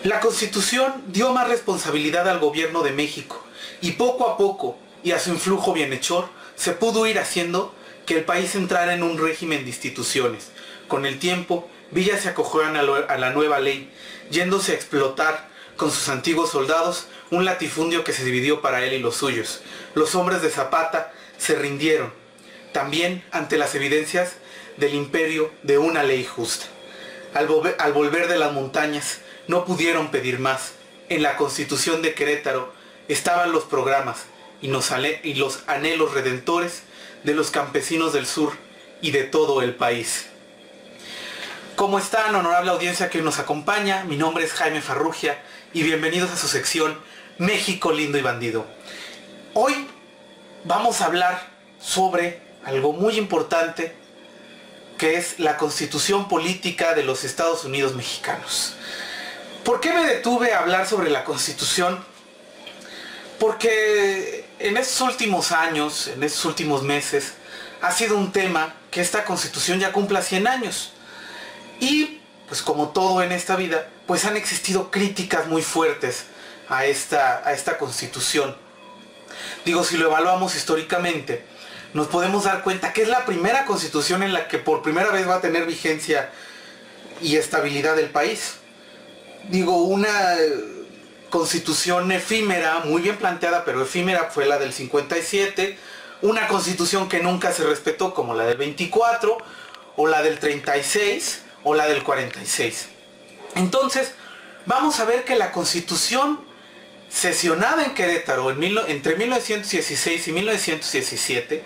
La Constitución dio más responsabilidad al gobierno de México y poco a poco, y a su influjo bienhechor, se pudo ir haciendo que el país entrara en un régimen de instituciones. Con el tiempo, Villa se acogió a la nueva ley, yéndose a explotar con sus antiguos soldados un latifundio que se dividió para él y los suyos. Los hombres de Zapata se rindieron, también ante las evidencias del imperio de una ley justa. Al volver de las montañas, no pudieron pedir más. En la Constitución de Querétaro estaban los programas y los anhelos redentores de los campesinos del sur y de todo el país. ¿Cómo están, honorable audiencia que nos acompaña? Mi nombre es Jaime Farrugia y bienvenidos a su sección México lindo y bandido. Hoy vamos a hablar sobre algo muy importante, que es la Constitución Política de los Estados Unidos Mexicanos. ¿Por qué me detuve a hablar sobre la Constitución? Porque en estos últimos años, en estos últimos meses, ha sido un tema que esta Constitución ya cumpla 100 años. Y, pues como todo en esta vida, pues han existido críticas muy fuertes a esta Constitución. Digo, si lo evaluamos históricamente, nos podemos dar cuenta que es la primera Constitución en la que por primera vez va a tener vigencia y estabilidad el país. Digo, una Constitución efímera, muy bien planteada, pero efímera, fue la del 57, una Constitución que nunca se respetó, como la del 24, o la del 36, o la del 46. Entonces, vamos a ver que la Constitución sesionada en Querétaro entre 1916 y 1917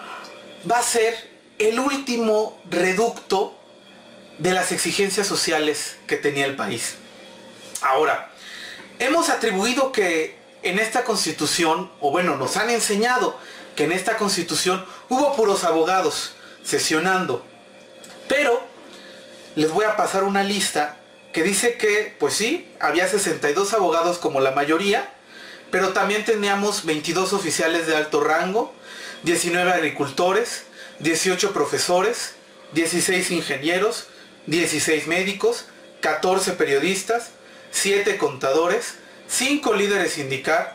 va a ser el último reducto de las exigencias sociales que tenía el país. Ahora, hemos atribuido que en esta Constitución, o bueno, nos han enseñado que en esta Constitución hubo puros abogados sesionando, pero les voy a pasar una lista que dice que, pues sí, había 62 abogados como la mayoría, pero también teníamos 22 oficiales de alto rango, 19 agricultores, 18 profesores, 16 ingenieros, 16 médicos, 14 periodistas, 7 contadores, 5 líderes sindicales,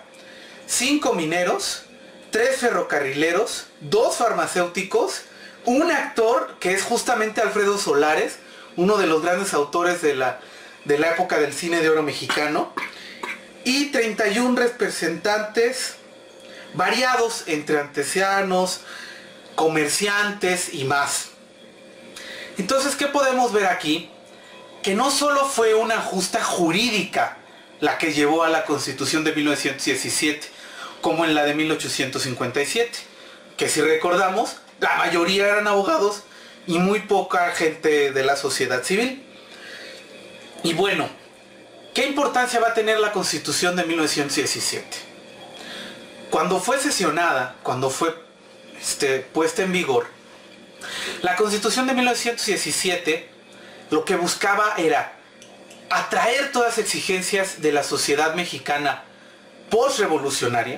5 mineros, 3 ferrocarrileros, 2 farmacéuticos, un actor que es justamente Alfredo Solares, uno de los grandes autores de la época del cine de oro mexicano, y 31 representantes variados entre artesanos, comerciantes y más. Entonces, ¿qué podemos ver aquí? Que no solo fue una justa jurídica la que llevó a la Constitución de 1917, como en la de 1857, que si recordamos, la mayoría eran abogados y muy poca gente de la sociedad civil. Y bueno, ¿qué importancia va a tener la Constitución de 1917? Cuando fue sesionada, cuando fue puesta en vigor, la Constitución de 1917 lo que buscaba era atraer todas las exigencias de la sociedad mexicana post-revolucionaria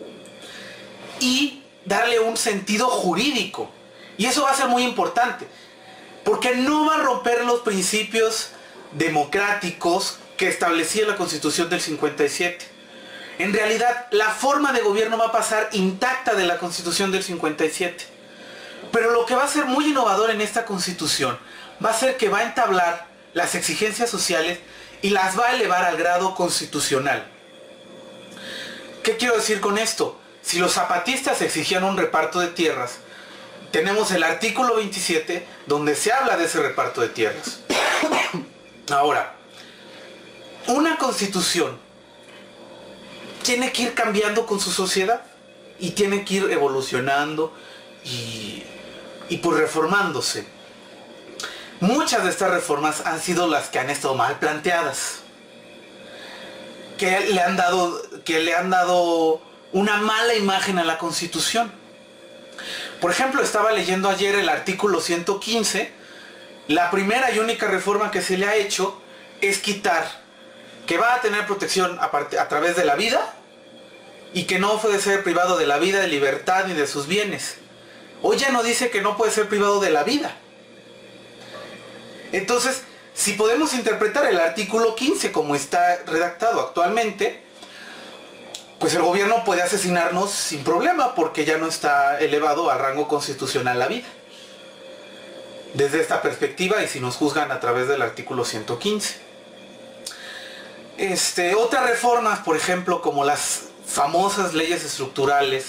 y darle un sentido jurídico. Y eso va a ser muy importante, porque no va a romper los principios democráticos que establecía la Constitución del 57. En realidad, la forma de gobierno va a pasar intacta de la Constitución del 57. Pero lo que va a ser muy innovador en esta Constitución va a ser que va a entablar las exigencias sociales y las va a elevar al grado constitucional. ¿Qué quiero decir con esto? Si los zapatistas exigían un reparto de tierras, tenemos el artículo 27 donde se habla de ese reparto de tierras. Ahora, una Constitución tiene que ir cambiando con su sociedad y tiene que ir evolucionando y pues reformándose. Muchas de estas reformas han sido las que han estado mal planteadas, que le han dado una mala imagen a la Constitución. Por ejemplo, estaba leyendo ayer el artículo 115. La primera y única reforma que se le ha hecho es quitar que va a tener protección a través de la vida y que no puede ser privado de la vida, de libertad ni de sus bienes. Hoy ya no dice que no puede ser privado de la vida. Entonces, Si podemos interpretar el artículo 15 como está redactado actualmente, pues el gobierno puede asesinarnos sin problema porque ya no está elevado a rango constitucional la vida. Desde esta perspectiva y si nos juzgan a través del artículo 115. Otras reformas, por ejemplo, como las famosas leyes estructurales,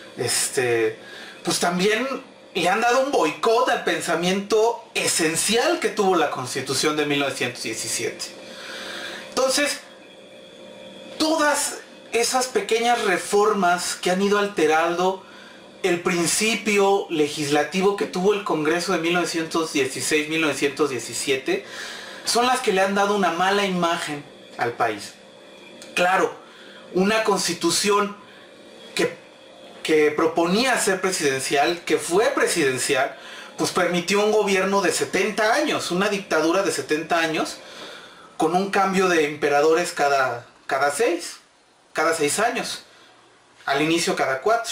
pues también le han dado un boicot al pensamiento esencial que tuvo la Constitución de 1917. Entonces, todas esas pequeñas reformas que han ido alterando el principio legislativo que tuvo el Congreso de 1916-1917 son las que le han dado una mala imagen al país. Claro, una constitución que proponía ser presidencial, que fue presidencial, pues permitió un gobierno de 70 años, una dictadura de 70 años, con un cambio de emperadores cada 6 años, al inicio cada 4.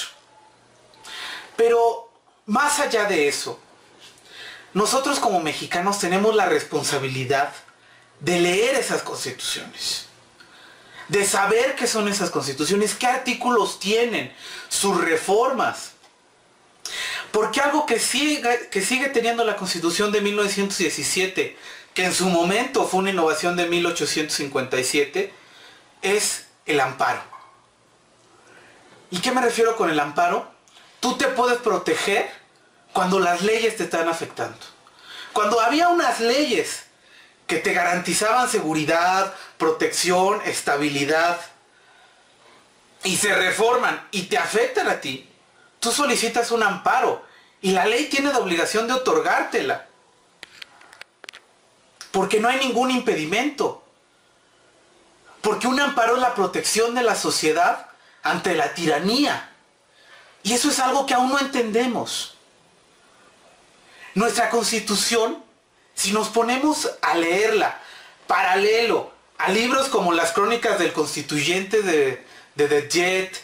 Pero más allá de eso, nosotros como mexicanos tenemos la responsabilidad de leer esas constituciones, de saber qué son esas constituciones, qué artículos tienen, sus reformas. Porque algo que sigue teniendo la Constitución de 1917, que en su momento fue una innovación de 1857, es el amparo. ¿Y qué me refiero con el amparo? Tú te puedes proteger cuando las leyes te están afectando. Cuando había unas leyes que te garantizaban seguridad, protección, estabilidad, y se reforman y te afectan a ti, tú solicitas un amparo y la ley tiene la obligación de otorgártela. Porque no hay ningún impedimento. Porque un amparo es la protección de la sociedad ante la tiranía. Y eso es algo que aún no entendemos. Nuestra Constitución, si nos ponemos a leerla paralelo a libros como las Crónicas del Constituyente de The Jet,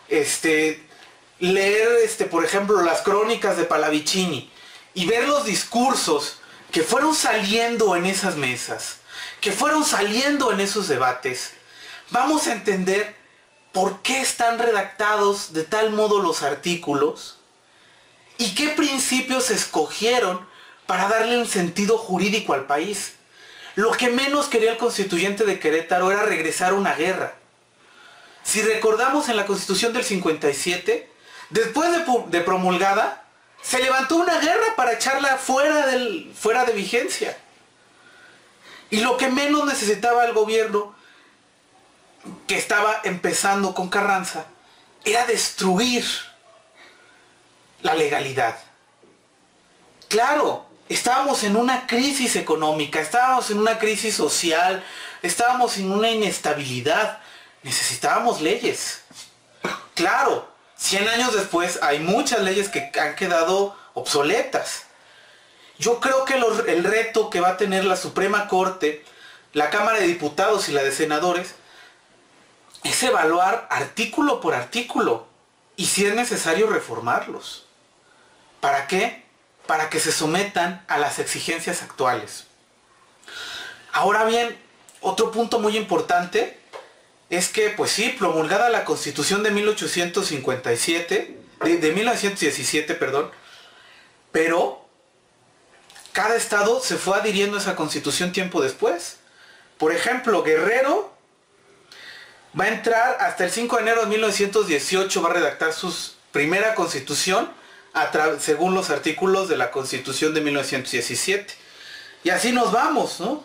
leer, por ejemplo, las Crónicas de Pallavicini y ver los discursos que fueron saliendo en esas mesas, que fueron saliendo en esos debates, vamos a entender por qué están redactados de tal modo los artículos y qué principios se escogieron para darle un sentido jurídico al país. Lo que menos quería el constituyente de Querétaro era regresar a una guerra. Si recordamos en la Constitución del 57, después de promulgada, se levantó una guerra para echarla fuera de vigencia. Y lo que menos necesitaba el gobierno, que estaba empezando con Carranza, era destruir la legalidad. Claro, estábamos en una crisis económica, estábamos en una crisis social, estábamos en una inestabilidad. Necesitábamos leyes. Claro, 100 años después hay muchas leyes que han quedado obsoletas. Yo creo que el reto que va a tener la Suprema Corte, la Cámara de Diputados y la de Senadores, es evaluar artículo por artículo y si es necesario reformarlos. ¿Para qué? Para que se sometan a las exigencias actuales. Ahora bien, otro punto muy importante es que, pues sí, promulgada la Constitución de 1857, de 1917, perdón, pero cada estado se fue adhiriendo a esa Constitución tiempo después. Por ejemplo, Guerrero va a entrar hasta el 5 de enero de 1918, va a redactar su primera Constitución según los artículos de la Constitución de 1917. Y así nos vamos, ¿no?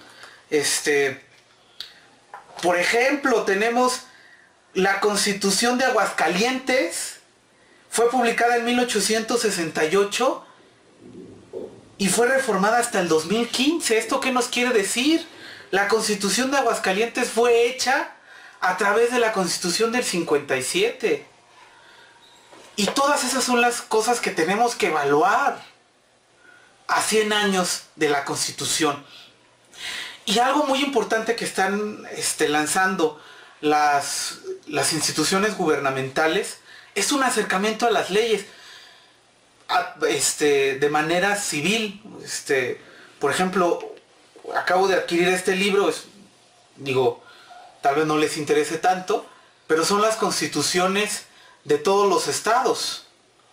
Por ejemplo, tenemos la Constitución de Aguascalientes, fue publicada en 1868 y fue reformada hasta el 2015. ¿Esto qué nos quiere decir? La Constitución de Aguascalientes fue hecha a través de la Constitución del 57. Y todas esas son las cosas que tenemos que evaluar a 100 años de la Constitución. Y algo muy importante que están lanzando las instituciones gubernamentales es un acercamiento a las leyes de manera civil. Por ejemplo, acabo de adquirir este libro, tal vez no les interese tanto, pero son las constituciones de todos los estados.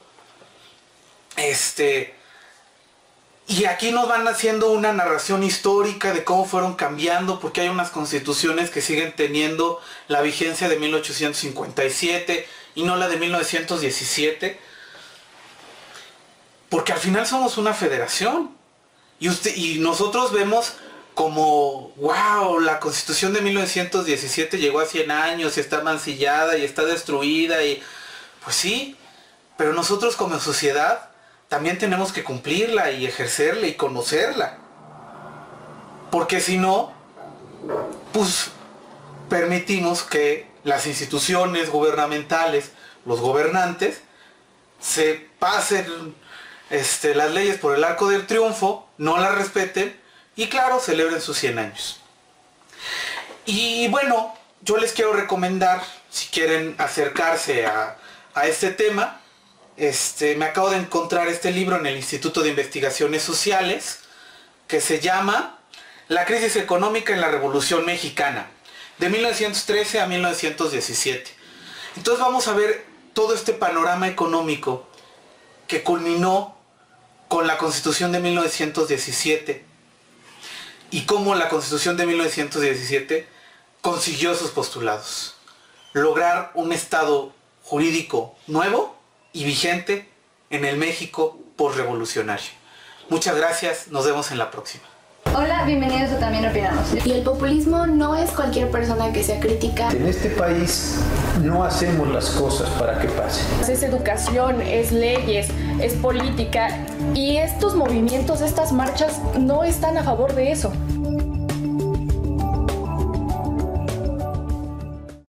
Y aquí nos van haciendo una narración histórica de cómo fueron cambiando, porque hay unas constituciones que siguen teniendo la vigencia de 1857 y no la de 1917, porque al final somos una federación. Y nosotros vemos como, wow, la Constitución de 1917 llegó a 100 años y está mancillada y está destruida, y pues sí, pero nosotros como sociedad también tenemos que cumplirla y ejercerla y conocerla. Porque si no, pues permitimos que las instituciones gubernamentales, los gobernantes, se pasen las leyes por el arco del triunfo, no las respeten y claro, celebren sus 100 años. Y bueno, yo les quiero recomendar, si quieren acercarse a este tema, me acabo de encontrar este libro en el Instituto de Investigaciones Sociales, que se llama La crisis económica en la Revolución Mexicana, de 1913 a 1917. Entonces vamos a ver todo este panorama económico que culminó con la Constitución de 1917 y cómo la Constitución de 1917 consiguió sus postulados. Lograr un Estado jurídico nuevo y vigente en el México postrevolucionario. Muchas gracias, nos vemos en la próxima. Hola, bienvenidos a También Opinamos. Y el populismo no es cualquier persona que sea crítica. En este país no hacemos las cosas para que pasen. Es educación, es leyes, es política, y estos movimientos, estas marchas no están a favor de eso.